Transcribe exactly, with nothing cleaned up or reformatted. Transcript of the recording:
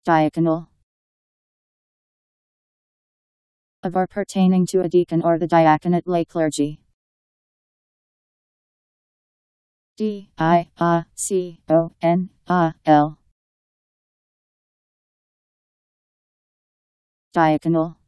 Diaconal. Of or pertaining to a deacon or the diaconate lay clergy. D I A C O N A L. Diaconal.